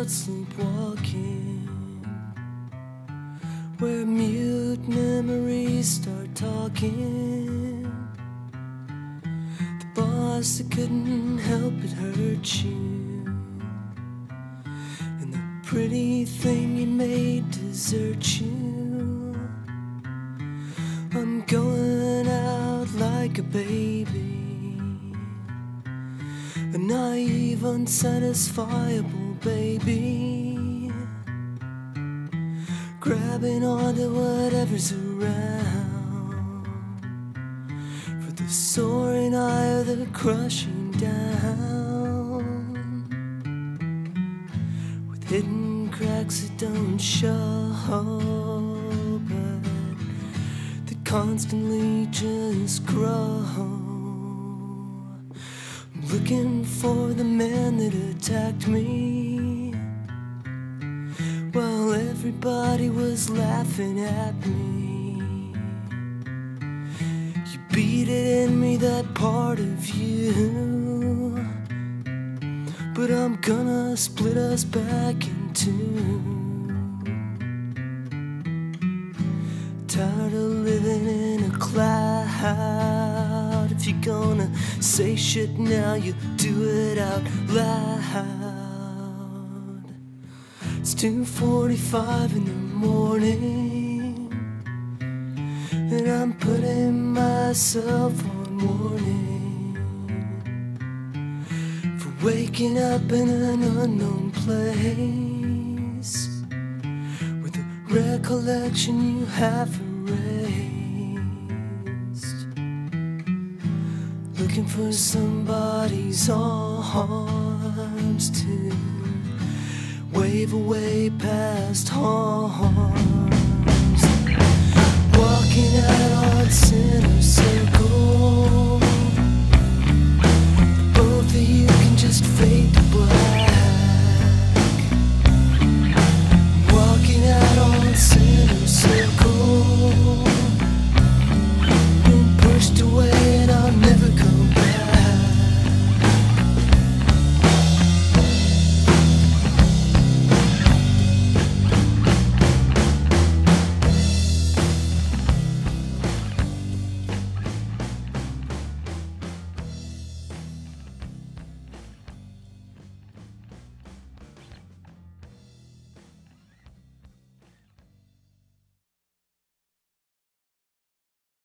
start sleepwalking, where mute memories start talking. The boss that couldn't help but hurt you, and the pretty thing you made desert you. I'm going out like a baby, a naive, unsatisfiable baby, grabbing onto whatever's around, for the soaring eye of the crushing down, with hidden cracks that don't show, but that constantly just grow. Looking for the man that attacked me, while everybody was laughing at me. You beat it in me, that part of you, but I'm gonna split us back in two. Tired of living in a cloud. If you're gonna say shit now, you do it out loud. It's 2:45 in the morning, and I'm putting myself on warning for waking up in an unknown place, with the recollection you have erased. Looking for somebody's arms to wave away past harm.